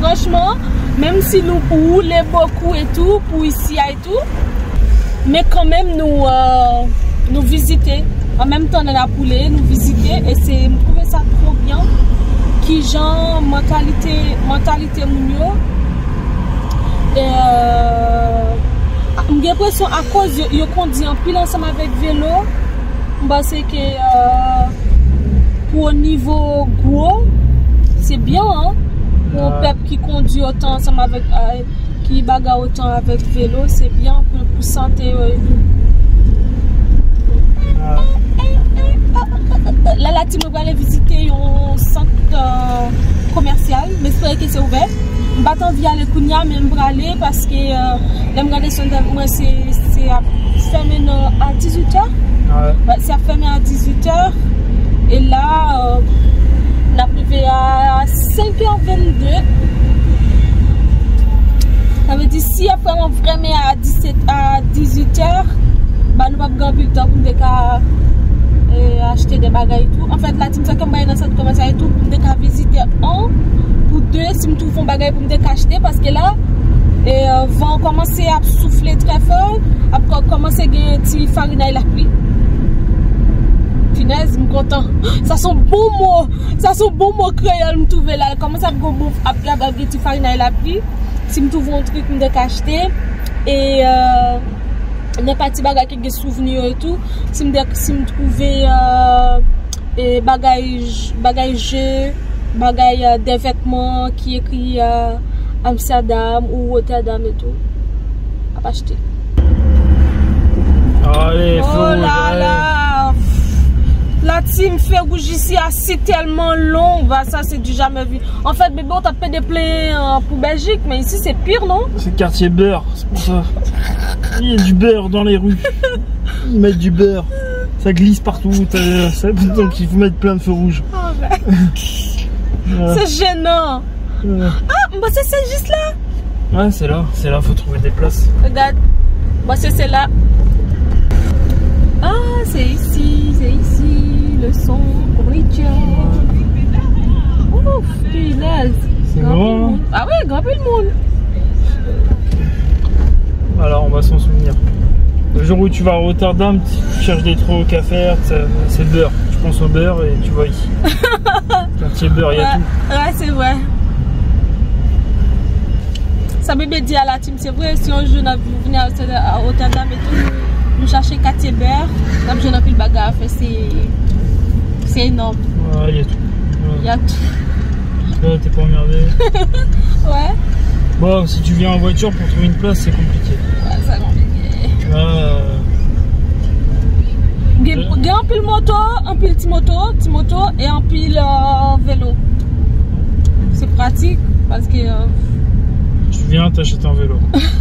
franchement, même si nous roulons beaucoup et tout, pour ici et tout, mais quand même nous visiter. En même temps, on a poulé, nous visiter et c'est, je trouvais ça trop bien. Qui genre mentalité mounio. Et j'ai l'impression à cause de conduit en pile ensemble avec vélo, c'est que pour un niveau gros, c'est bien hein, pour un peuple qui conduit autant ensemble avec qui bagarre autant avec vélo, c'est bien pour santé. Là, la team va aller visiter un centre commercial, mais j'espère que c'est ouvert. Je ne vais pas aller Kounia, mais je vais aller parce que j'aimerais c'est fermé à 18h. Ouais. C'est fermé à 18h. Et là, on a privé à 5h22. Ça veut dire si il vraiment à 18h, bah, nous ne pouvons pas plus de temps pour acheter des bagages et tout. En fait, la team ça comme dans cette commercial et tout pour me visiter un ou deux si me trouve un bagage pour me acheter parce que là vont commencer à souffler très fort, après commencer à gagner un petit farina et la pluie. Finesse, je suis content. Ça sont bons mots créoles me trouver là. Comment ça go bouffe après un petit farina et la pluie. Si me trouve un truc me acheter et n'est pas petit bagage qui des souvenirs et tout. Si me trouver bagage des vêtements qui écrit Amsterdam ou Rotterdam et tout, à pas acheter. Allez, oh là là, la team fait rougir ici c'est tellement long, bah ça c'est du jamais vu. En fait bébé on t'a fait des pleins pour Belgique, mais ici c'est pire non? C'est le quartier beurre, c'est pour ça. Il y a du beurre dans les rues. Ils mettent du beurre. Ça glisse partout. Donc il faut mettre plein de feux rouges. Oh, voilà. C'est gênant. Ah, bah c'est juste là. Ouais, c'est là, faut trouver des places. Regarde. Bah c'est là. Ah, c'est ici, le son, ouf, punaise. C'est grand. Ah ouais, grand peu le monde. Alors on va s'en souvenir. Le jour où tu vas à Rotterdam, tu cherches des trucs à faire, c'est le beurre. Tu penses au beurre et tu vois ici. Quartier beurre, il y a tout. Ouais, c'est vrai. Ça bébé dit à la team, c'est vrai, si un jeune a venu à Rotterdam et tout, nous chercher quartier beurre, comme je n'ai plus le bagage à faire, c'est énorme. Ouais, il y a tout. Il y a tout. Ouais, t'es pas emmerdé. Ouais. Bon, si tu viens en voiture pour trouver une place, c'est compliqué. Ouais, c'est compliqué. Il y a un pile moto, un pile petit moto et un pile vélo. C'est pratique parce que. Tu viens, t'achètes un vélo.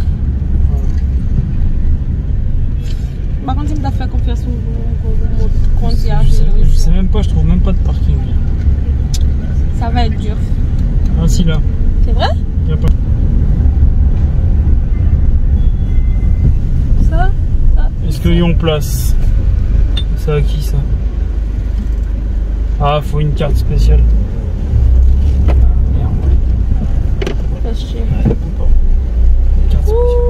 Par contre, il m'a fait confiance au concierge. Je sais même pas, je trouve même pas de parking. Ça va être dur. Ah, si là. C'est vrai? Y a pas. Ça? Est-ce qu'ils ont place? C'est à qui ça? Ah, faut une carte spéciale. Fais chier. Une carte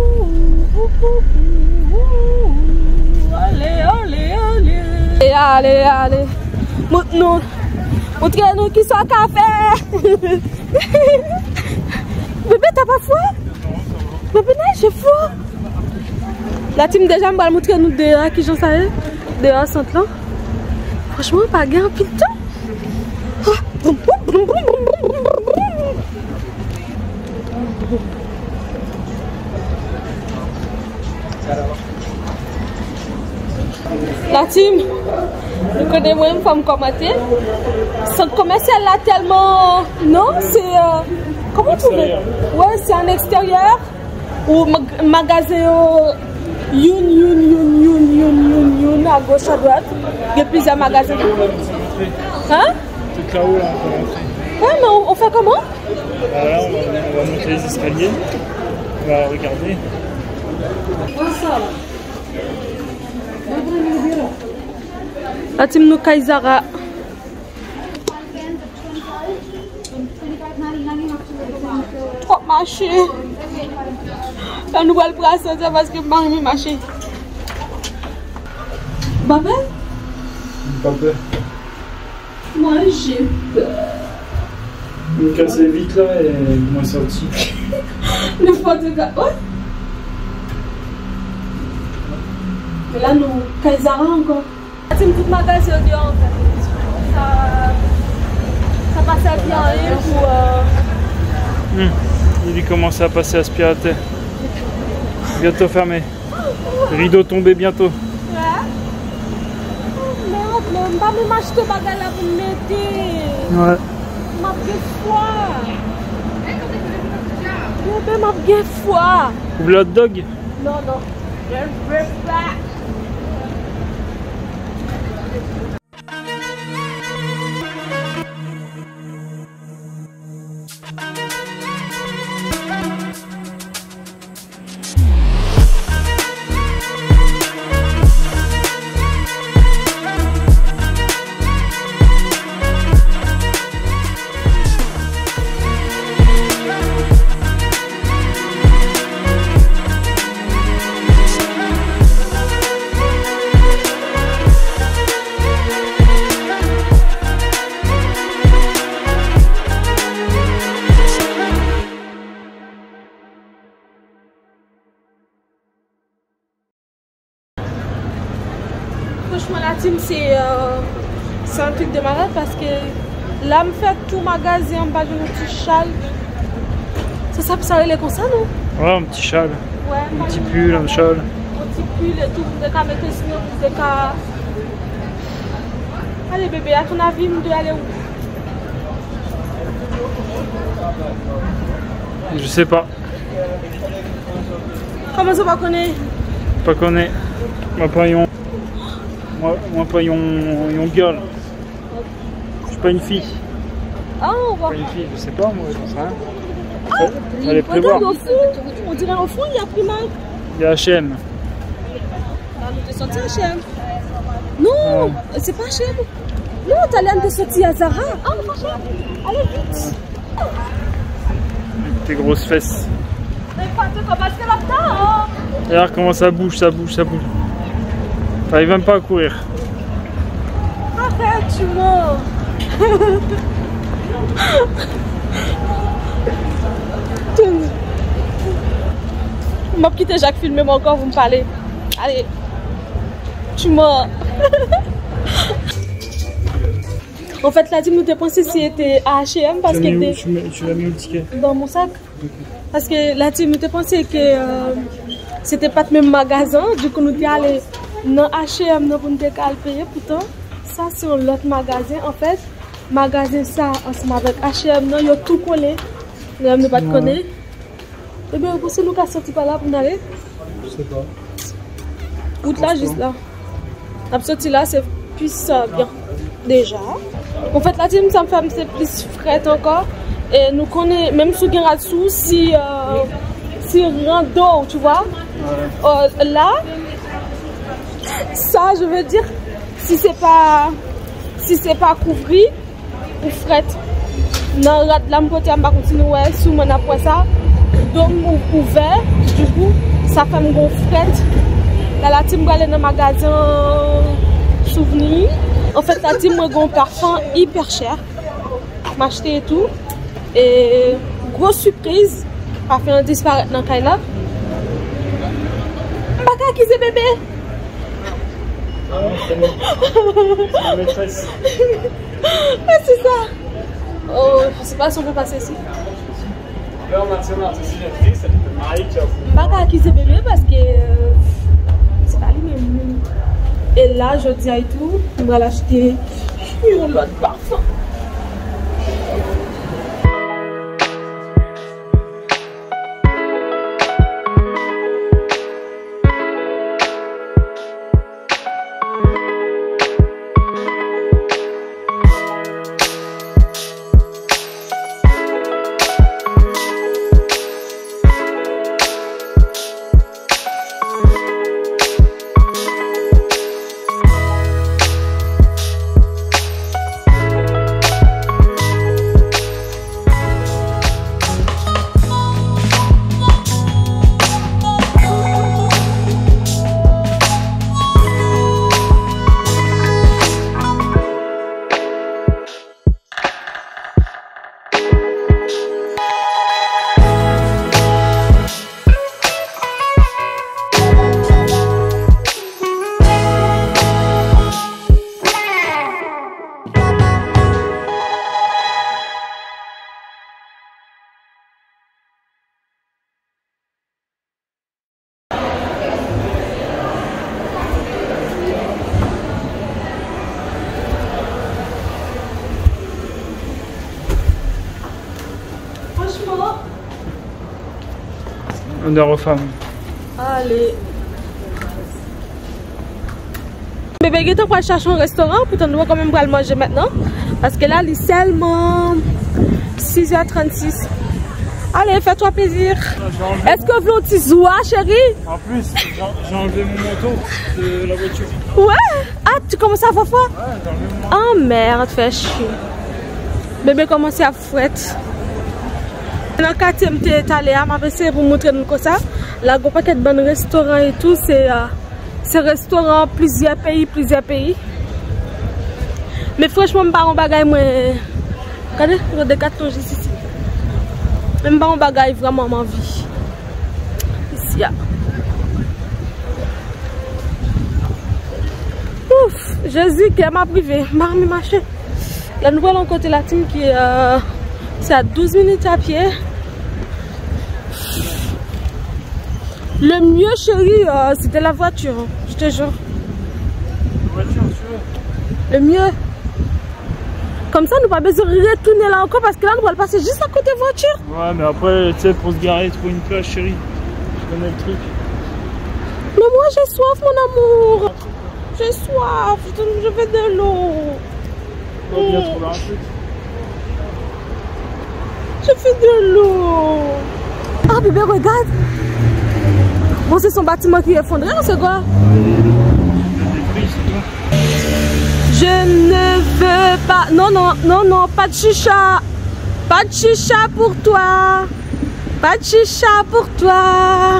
spéciale. Allez. Montrez-nous qui sont café. Bébé, t'as pas foi? Bébé, j'ai foi. La team déjà me va montrer nous dehors qui j'en sais. Dehors centre là. Franchement, pas gain pile temps. La team, vous connaissez moi une femme commenter. Centre commercial là tellement. Non, c'est. Comment tu veux? Ouais, c'est en extérieur. Ou magasin. Youn, à gauche, à droite. Il y a plusieurs magasins. Hein? Tout là-haut, là, on peut rentrer. Ouais, mais on fait comment? Voilà, on va monter les escaliers. On va regarder. La team nous Kaisara. marcher. Là, nous allons le brasser parce que je vais marcher. Papa? Pas peur. Moi, j'ai peur. Je me casser vite là et moi sorti. Le photographe. Oh. Mais là, nous, Kaisara encore. C'est une petite magasin dehors en fait. Ça passe à bien pour. Il commence à passer aspirateur. Bientôt fermé. Rideau tombé bientôt. Ouais. Merde, mais pas me m'acheter bagarre là pour me mettre. Ouais. Ma bien foi. Ma bien foi. Ouvre le hot dog. Non, non. Je veux pas. Franchement, la team, c'est un truc de malade parce que là, me fait tout magasin en bas de notre petit châle. Ça peut les comme ça, non? Ouais, un petit châle. Ouais, Un petit pull, un châle. Un petit pull et tout, vous devez mettre sinon, vous devez. Allez, bébé, à ton avis, vous devez aller où? Je sais pas. Comment ça va connaître? Pas connaître. Moi pas yon. Moi pas yon girl. Je suis pas une fille. Ah, on va. Pas une fille, je sais pas moi, j'en sais rien. Ça allait pleuvoir. Regarde au fond, on dirait au fond, il y a Primark. Il y a H&M. Ah, nous t'es sorti H&M. Non, c'est pas H&M. Non, t'as l'air de sortir à Zara. Ah, on va H&M. Allez vite. Tes grosses fesses. Mais pas te commencer là-dedans. Regarde comment ça bouge, ça bouge, ça bouge. T'arrives même pas à courir. Arrête, tu mords. M'a quitté Jacques filmé, mais encore vous me parlez. Allez, tu mords. En fait, la team nous a pensé si c'était à H&M parce que tu l'as mis où le ticket? dans mon sac. Parce que la team nous a pensé que c'était pas le même magasin. Du coup, nous sommes allés dans H&M pour nous payer. Pourtant, ça c'est un autre magasin. En fait, magasin ça ensemble avec H&M, il y a tout collé. Nous ne pas connaître. Et bien, vous nous avons sorti par là pour nous aller? Je sais pas. Route là, juste là. La sortie là, c'est plus bien. Déjà. En fait, la team, ça me fait c'est plus frais encore. Et nous connaissons, même sous Geratsou, si rando, tu vois. Ouais. Là, ça, je veux dire, si c'est pas couvert, ou fret. Non, là, je vais continuer sous mon après ça. Donc, ouvert, du coup, ça fait un gros fret. Là, la team va aller dans le magasin souvenir. En fait, la team m'a un parfum hyper cher. M'acheter et tout. Et grosse surprise. Parfum disparaître dans le cas là. Baka qui c'est bébé? C'est ma maîtresse. C'est ça. Oh, je sais pas si on peut passer ici. Baka qui c'est bébé parce que c'est pas lui-même. Et là, je dis à tout, on va l'acheter un autre parfum. Honneur aux femmes. Allez. Bébé, il est pour chercher un restaurant, pourtant nous quand même pour le manger maintenant. Parce que là, il est seulement 6h36. Allez, fais-toi plaisir. Est-ce que vous voulez un petit zoua, chérie? En plus, j'ai enlevé mon manteau de la voiture. Ouais. Ah, tu commences à avoir froid? Ouais, j'ai enlevé mon Oh manteau. merde, fais chier. Bébé commence à fouette. Dans le quartier, je suis allée, je vais essayer de vous montrer comme ça. Là, il y a pas de bons restaurants et tout. C'est restaurant plusieurs pays. Mais franchement, je ne sais pas un bagage. Regardez, il y a des cartons ici. Je ne sais pas un bagage vraiment ma vie. Ici, là. Ouf, Jésus qui m'a privé. Je vais marcher. La nouvelle en côté latine qui est. C'est à 12 minutes à pied. Le mieux, chérie, c'était la voiture. Je te jure. La voiture, tu veux? Le mieux. Comme ça, nous n'avons pas besoin de retourner là encore parce que là, nous allons passer juste à côté de voiture. Ouais, mais après, tu sais, pour se garer, trouver une place, chérie. Je connais le truc. Mais moi, j'ai soif, mon amour. J'ai soif. Je veux de l'eau. On va bien trouver un truc. Je fais de l'eau. Ah, bébé, regarde. Bon, c'est son bâtiment qui est effondré, ou c'est quoi? Je ne veux pas. Non, pas de chicha. Pas de chicha pour toi. Pas de chicha pour toi.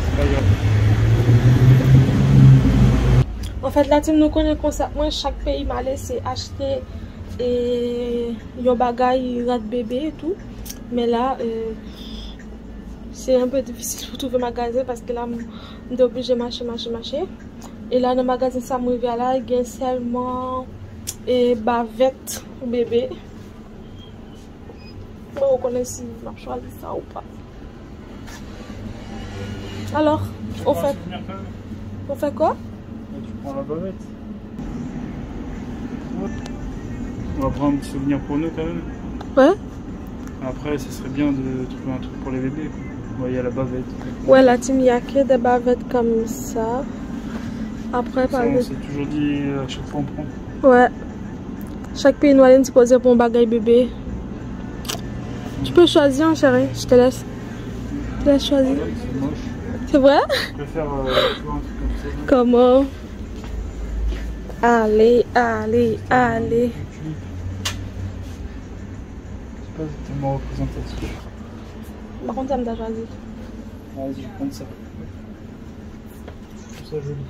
En fait, là, nous connaissons comme ça. Moi, chaque pays m'a laissé acheter et yo bagay rat bébé et tout. Mais là, c'est un peu difficile pour trouver magasin parce que là, je suis obligée de marcher. Et là, dans le magasin, ça me revient là, il y a seulement bavette pour bébé. Moi, on connaît si je choisis ça ou pas. Alors, on fait quoi? Tu prends la bavette. On va prendre un petit souvenir pour nous quand même. Ouais. Après, ce serait bien de trouver un truc pour les bébés. Ouais, il y a la bavette. Ouais, la team, il n'y a que des bavettes comme ça. Après, par exemple. C'est toujours dit à chaque fois on prend. Ouais. Chaque pays nous allons disposer pour un bagage bébé. Tu peux choisir, chérie. Je te laisse. Je te laisse choisir. C'est moche. C'est vrai? Je préfère tu vois, un truc comme ça. Comment? Allez. C'est pas tellement représentatif. Par contre, ça me t'a choisi. Vas-y, je vais prendre ça. Je trouve ça joli.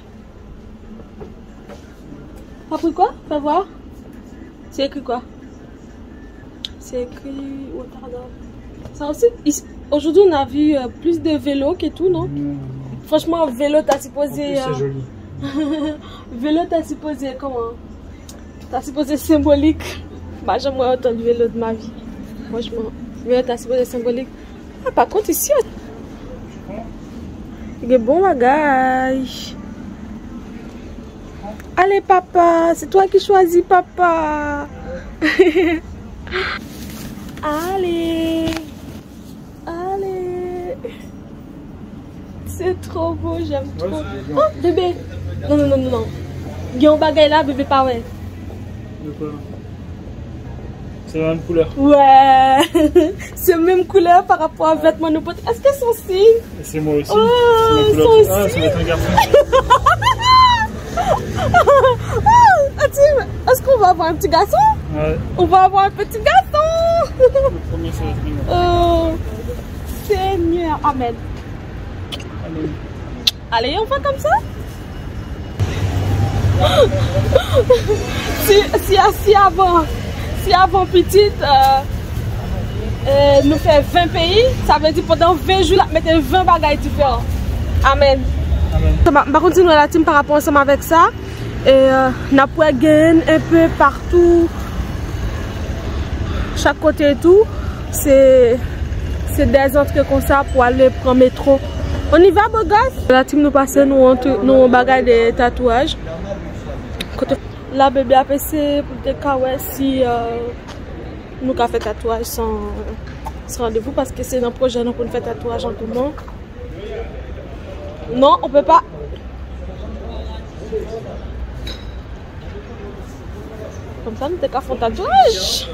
T'as pris quoi? Fais voir. C'est écrit quoi? C'est écrit Rotterdam. Ça aussi, aujourd'hui on a vu plus de vélos que tout, non? Franchement, vélo t'as supposé. C'est joli. Vélo t'as supposé comment? T'as supposé symbolique. Bah, j'aimerais autant de vélo de ma vie. Franchement, vélo t'as supposé symbolique. Ah, par contre, ici, il y a bon bagage. Allez, papa, c'est toi qui choisis, papa. Allez. C'est trop beau, j'aime trop. Oh, bébé. Non. Il y a un bagage là, bébé, pas ouais. De quoi? C'est la même couleur. Ouais. C'est la même couleur par rapport à vêtements de potes. Est-ce qu'elles sont signes? C'est moi aussi. Oh, c'est ma couleur. Ah, ça va être un garçon. Est-ce qu'on va avoir un petit garçon? Ouais. On va avoir un petit garçon. Le premier, ça va être mignon. Oh, Seigneur. Amen. Allez, on va comme ça? Si avant petite, nous fait 20 pays, ça veut dire pendant 20 jours, là, mettez 20 bagages différents. Amen. On va continuer la team par rapport ensemble avec ça. Et on a pu gagner un peu partout, chaque côté et tout. C'est des entrées comme ça pour aller prendre métro. On y va, beau gosse? La team nous passe, nous bagage de tatouages. La bébé a passé pour des cas si nous avons fait tatouage sans rendez-vous parce que c'est dans le projet nous pour faire tatouage en tout le monde. Non, on peut pas. Comme ça, nous t'es qu'à faire tatouage.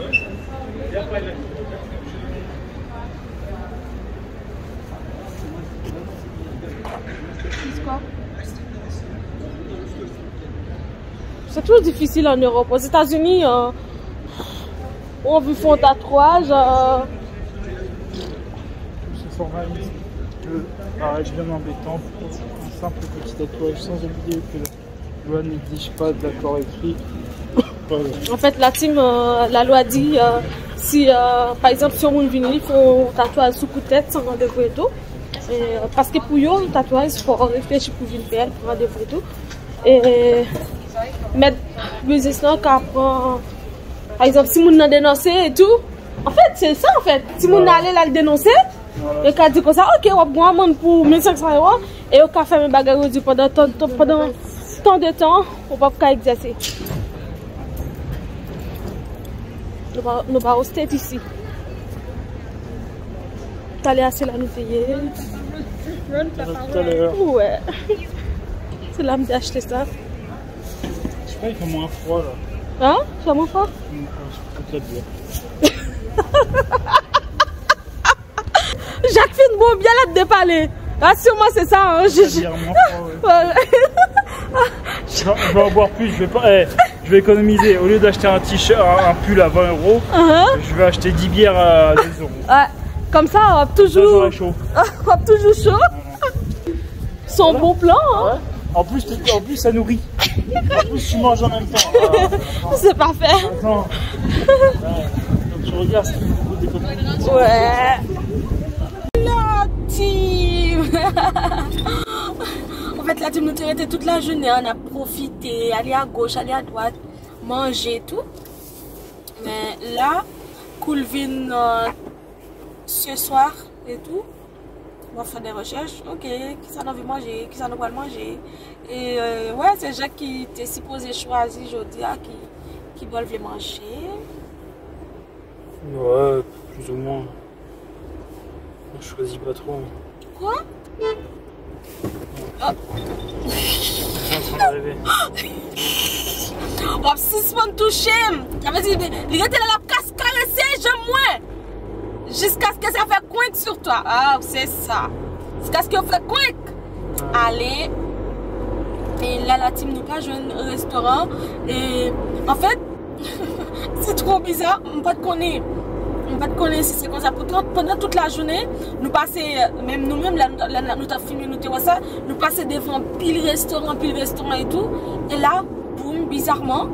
C'est toujours difficile en Europe. Aux États-Unis, on veut faire un tatouage. Ce formalisme paraît bien embêtant pour un simple petit tatouage, sans oublier que la loi n'exige pas d'accord écrit. En fait, la loi dit si, par exemple, si on vient, il faut un tatouage sous coup de tête sans rendez-vous et tout. Parce que pour eux, le tatouage, il faut réfléchir pour venir faire, pour rendez-vous et tout. Et mettre business là qui apprend, par exemple, si on a dénoncé et tout. En fait, c'est ça en fait. Si on allait là le dénoncer, et qu'on dit comme ça, ok, on va prendre un monde pour 1500 € et on va faire mes bagages pendant tant de temps, on va pas exercer. Nous va au state ici. T'allais assez là nous payer. Tout à l'heure. Ouais. C'est là que j'ai acheté ça. Je sais pas, il fait moins froid là. Hein? C'est moins froid? Je peux te le dire. Jacques fait bon bien là de dépaler. Rassure-moi, c'est ça. Hein? Je vais en boire plus, je vais pas. Je vais économiser. Au lieu d'acheter un t-shirt, un pull à 20 €, je vais acheter 10 bières à 2 €. Ouais. Comme ça, on va toujours. Chaud. On va toujours chaud. Son bon plan. Hein? Ouais. En plus, ça nourrit. En plus, tu manges en même temps. C'est parfait. Attends. Quand tu regardes, c'est beaucoup d'économie. Ouais. La team. En fait, la team nous était toute la journée. On a profité, aller à gauche, aller à droite, manger et tout. Mais là, Coolvin ce soir et tout. On va faire des recherches. Ok, qui ça a envie de manger, qui ça n'a pas le manger. Et ouais, c'est Jacques qui était supposé choisir aujourd'hui, qui doit le manger. Ouais, plus ou moins. Je choisis pas trop. Quoi? C'est en train d'arriver. Oh, 6 mois de toucher. Ça veut dire, il était là la casse caressée, j'aime moins. Jusqu'à ce que ça fait coinque sur toi. Ah, c'est ça. Jusqu'à ce que ça fait coinque. Allez. Et là, la team nous pas joué un restaurant. Et en fait, c'est trop bizarre. On ne pas te connaître. On va te connaître si c'est comme ça. Pendant toute la journée, nous passons, même nous-mêmes, là, nous avons filmé, nous passons devant pile restaurant et tout. Et là, boum, bizarrement,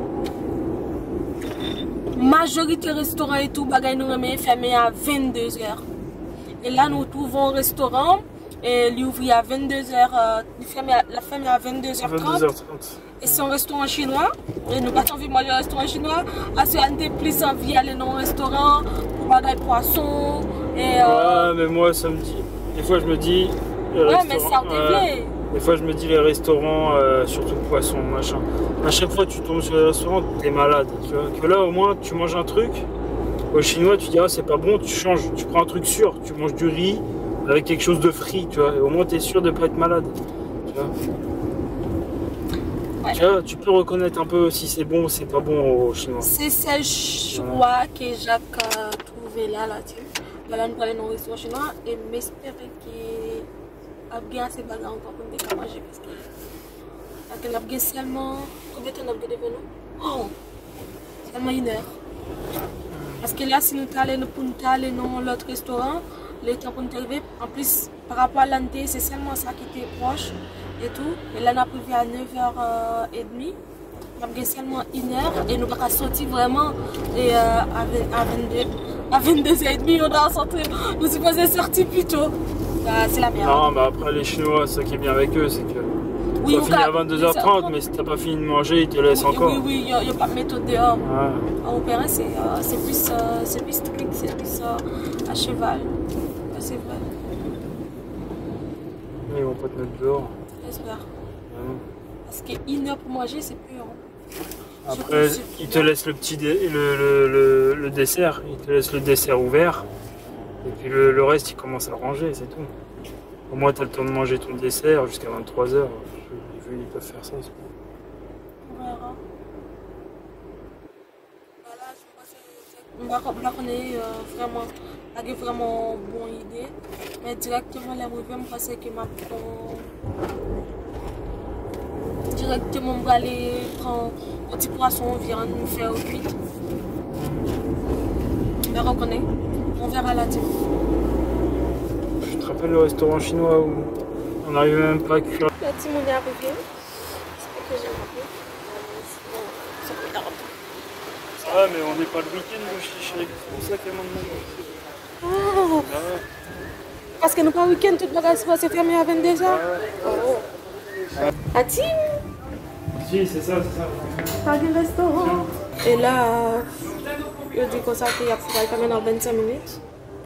majorité restaurant et tout, bagaille nous remet fermé à 22 h. Et là, nous trouvons un restaurant, et il ouvre à 22 h, la ferme à 22h30. Et c'est un restaurant chinois. Et nous pas envie de manger au restaurant chinois. Parce qu'on a plus envie d'aller dans un restaurant pour bagaille poisson. Et ouais, mais moi, ça me dit. Des fois, je me dis. Ouais, mais ça plaît. Des fois, je me dis les restaurants, surtout poisson, machin. À chaque fois, tu tombes sur les restaurants, t'es malade. Tu vois. Que là, au moins, tu manges un truc. Au chinois, tu dis, ah, c'est pas bon, tu changes. Tu prends un truc sûr. Tu manges du riz avec quelque chose de frit, tu vois. Et au moins, t'es sûr de pas être malade. Tu vois. Ouais. Tu vois, tu peux reconnaître un peu si c'est bon ou c'est pas bon au chinois. C'est ce choix que Jacques a trouvé là, là-dessus. Là, nous allons dans le restaurant chinois et m'espérer qu'il a bien assez de bagarres encore pour nous manger parce qu'il a bien seulement. Combien de temps on a bien devant nous? Oh! Seulement 1 heure. Parce que là, si nous allons dans l'autre restaurant, le temps pour nous arriver, en plus, par rapport à l'année, c'est seulement ça qui était proche. Et tout. Et là, on a prévu à 9h30. On a seulement 1 heure et nous allons sortir vraiment. Et à 22h30, on doit sortir. Nous sommes supposés sortir plus tôt. C'est la merde. Non, mais après, les Chinois, ce qui est bien avec eux, c'est que. Oui, ça finit à 22h30, mais si t'as pas fini de manger, ils te laissent encore. Oui, il n'y a pas de méthode dehors. Ouais. Au Périn, c'est plus strict, c'est plus à cheval. C'est vrai. Ils vont pas te mettre dehors. J'espère. Parce que 1 heure pour manger, c'est plus. Après, ils te laissent le dessert. Ils te laissent le dessert ouvert. Et puis le reste, ils commencent à ranger, c'est tout. Au moins, tu as le temps de manger ton dessert jusqu'à 23h. Ils peuvent faire ça. On verra. Voilà, je connais vraiment, avec vraiment bonne idée. Mais directement, la mauvaise, je pense que ma directement, je vais aller prendre un petit poisson, viande, nous faire cuite. Mais reconnaît, on verra la team. Tu te rappelles le restaurant chinois où on n'arrivait même pas à cuire? La team, on est arrivé. C'est que j'ai rappelé. Ça va, mais on n'est pas le week-end, chérie. C'est pour ça qu'il y a moins de monde. Oh. Ah ouais. Parce que nous pas le week-end, tout le bagage se fermé à 22h. Oh. La team. Si, c'est ça, c'est ça. Pas de restaurant. Et là, je dis comme ça qu'il y a quand même dans 25 minutes.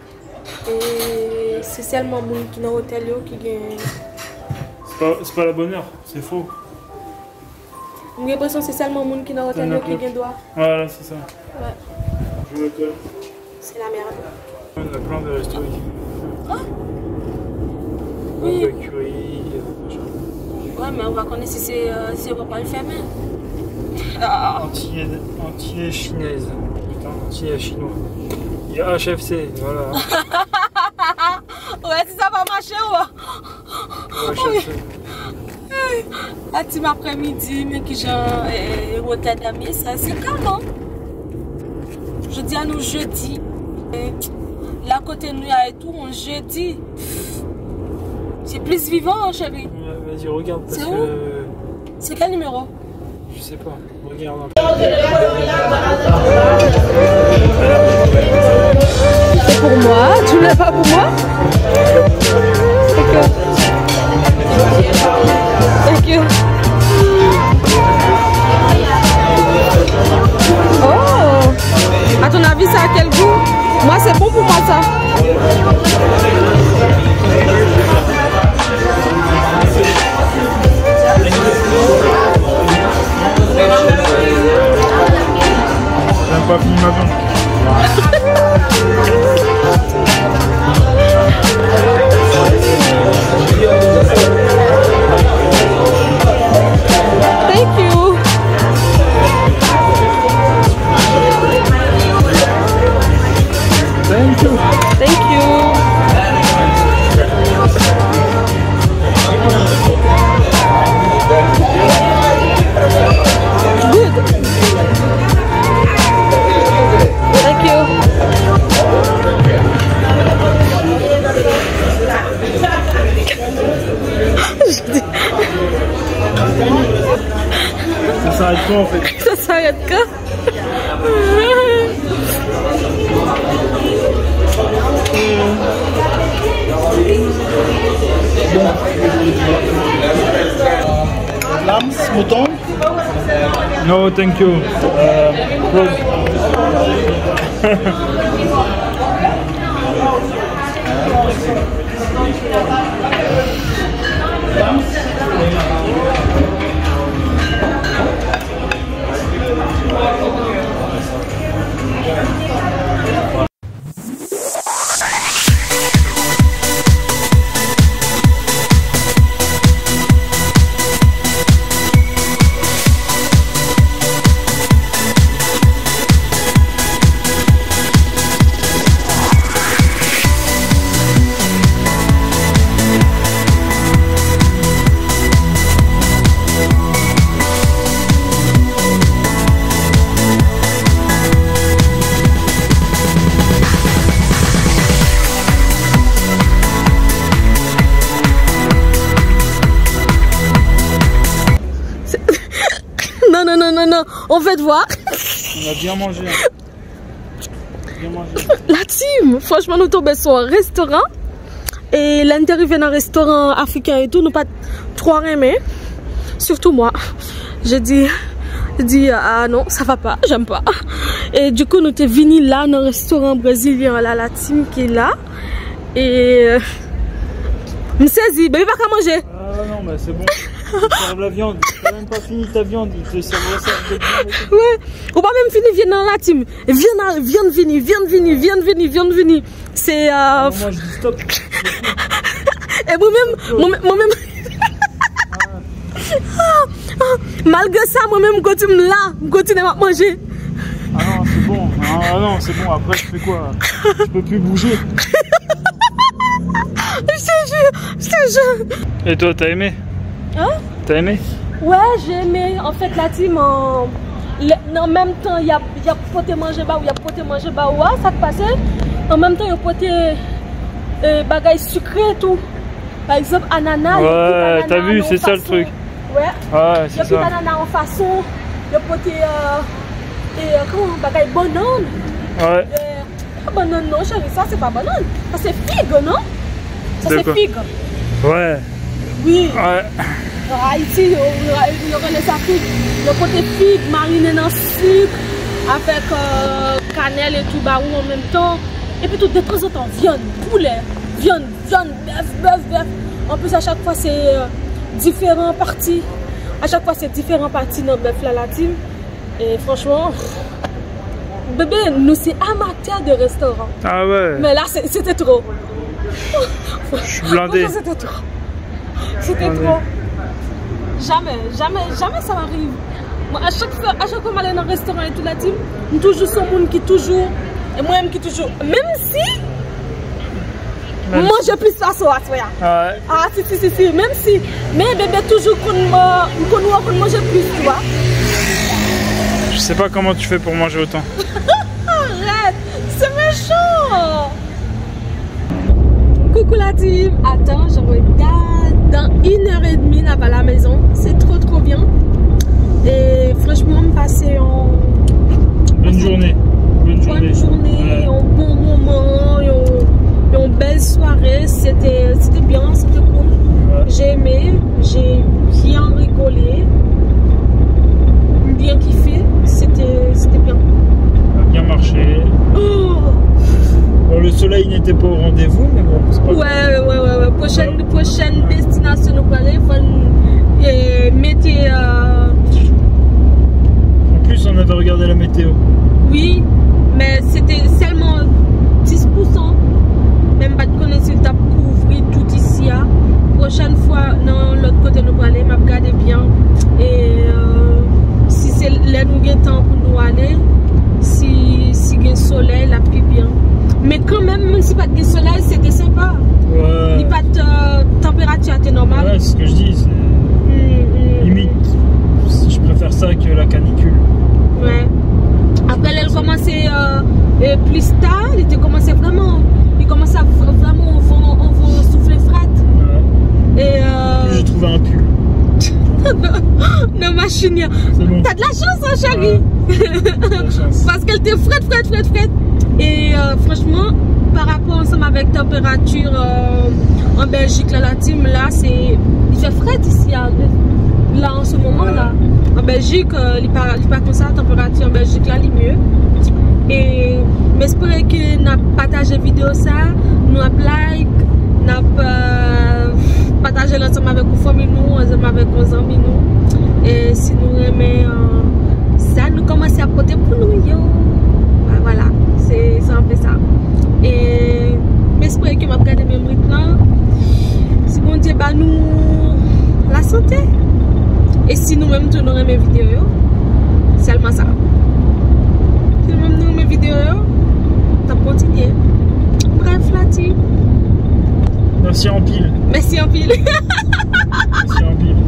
Et c'est seulement les gens qui sont dans l'hôtel qui gagnent. C'est pas la bonne heure, c'est faux. J'ai l'impression que c'est seulement les gens qui sont dans l'hôtel qui gagnent droit. Voilà, c'est ça. Ouais. Je me colle. C'est la merde. On a plein de restos ici. Ah oui. De curry, machin. Ouais, mais on va connaître si c'est pas le fermer. Entier chinaise. Putain, entier chinois. Il y a HFC, voilà. Ouais, si ça va marcher, ouais. HFC. La team après-midi, mais qui j'ai Rotterdam, ça c'est comment? Je dis à nous jeudi. Là, côté nous, et tout, on jeudi. C'est plus vivant, chérie. Ouais, vas-y, regarde. C'est où? C'est quel numéro? Je sais pas. Regarde un peu. C'est pour moi. Tu ne l'as pas pour moi? D'accord. Thank you. Oh! À ton avis, ça a quel goût? Moi, c'est bon pour moi, ça. J'ai pas fini ma viande. Thank you. Thank you. Thank you. Good. Thank you. Ça s'arrête quand en fait? Ça s'arrête quand? Lams, mouton. No, thank you. Non, on veut te voir. On a bien mangé. Bien mangé. La team, franchement, nous tombons sur un restaurant. Et l'intérieur vient d'un restaurant africain et tout, nous pas trop aimé. Surtout moi. Je dis, ah non, ça va pas, j'aime pas. Et du coup, nous sommes venus là, dans un restaurant brésilien, là, la team qui est là. Et. me saisis, mais il va pas manger. Ah non, mais c'est bon. Tu serves la viande. Tu n'as même pas fini ta viande. Il te servent la viande et tout. Ouais. On va même finir, viens dans la team. Viens venir. C'est. Moi, je dis stop. Et Et moi-même, malgré ça, moi-même, je continue à manger. Ah non, c'est bon. Ah non, c'est bon. Après, je fais quoi? Je peux plus bouger. Je te jure. Et toi, t'as aimé? Hein? T'as aimé? Ouais, j'ai aimé. En fait, la team, en même temps, il y a poté manger bas ou il y a poté manger bas. Ouais, ça te passait. En même temps, il y a poté bagaille sucré et tout. Par exemple, ananas. Ouais, t'as vu, c'est ça le truc. Ouais. Ouais, c'est ça. Il y a ananas en façon. Il y a poté comment bagaille banane. Ouais. Banane, non, chérie, ça c'est pas banane. Ça c'est figue, non? Ça c'est figue. Ouais. Oui. Ouais. Ici, il y aurait les figue. Le côté figue mariné dans le sucre avec cannelle et tout barou en même temps. Et puis tout de temps en temps, viande, poulet, viande, bœuf. En plus, à chaque fois, c'est différentes parties. À chaque fois, c'est différentes parties dans le bœuf la team. Et franchement, bébé, nous c'est amateurs de restaurant. Ah ouais. Mais là, c'était trop. Je suis blindé. C'était trop. C'était trop. Jamais ça m'arrive. Moi, à chaque fois que je vais dans un restaurant et tout la team, je toujours ce monde qui toujours, et moi-même qui toujours, même si, moi je plus ça soit. Ouais. Ah si, même si, mais bébé toujours qu'on mange plus, tu vois. Je sais pas comment tu fais pour manger autant. Arrête, c'est méchant. Coucou la team. Attends, je regarde dans 1h30 là-bas à la maison. C'est trop bien. Et franchement, me passer en... Bonne journée. Ouais. Un bon moment, une belle soirée. C'était bien, c'était cool. Ouais. J'ai aimé, j'ai bien rigolé. Bien kiffé, c'était bien. Ça a bien marché. Oh, bon, le soleil n'était pas au rendez-vous, mais bon, c'est pas grave. Ouais. Prochaine destination, nous parler, mettez. En plus, on avait regardé la météo. Oui, mais c'était seulement 10%. Même pas de connaissance, t'as couvert tout ici. Hein. Prochaine fois, dans l'autre côté, nous parler, m'a regardé bien. Et si c'est là nous avons temps pour nous aller, si il y a soleil, la pluie bien. Mais quand même si pas de soleil, c'était sympa. Ouais. Il n'y a pas de température, c'est normal. Ouais, c'est ce que je dis. Limite, je préfère ça que la canicule. Ouais. Après, elle commençait plus tard, il commençait vraiment. Il commençait vraiment on va souffler fret. Ouais. Et j'ai trouvé un pull. Non, machine. Bon. T'as de la chance, hein, chérie. Ouais. Parce qu'elle était frette. Et franchement, par rapport ensemble avec température en Belgique, là, la team, là, il fait frais ici, là, en ce moment, là. En Belgique, il n'est pas comme ça, la température en Belgique, là, il est mieux. Et j'espère que nous avons partagé la vidéo, ça, nous avons like, nous avons partagé l'ensemble avec nos familles, ensemble avec nos amis, nous. Et si nous aimons ça, nous commençons à porter pour nous, yo. Voilà, c'est un peu ça. Et j'espère que je vais regarder mes rythmes. Si bon Dieu, bah nous la santé. Et si nous-mêmes tournerons mes vidéos, c'est seulement ça. Si nous-mêmes tournons mes vidéos, ça continue. Bref, la team. Merci en pile. Merci en pile. Merci en pile.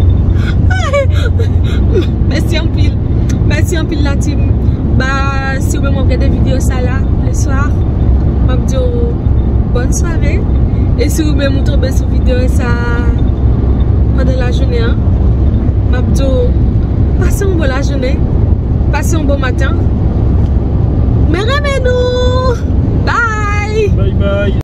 Merci en pile la team. Bah, si vous voulez regarder des vidéos ça là, le soir, je vais vous dire bonne soirée. Et si vous voulez me tomber sur vidéo ça pendant la journée, hein, je vais vous dire passez une bonne journée, passez un bon matin. Mais revenez-nous. Bye. Bye.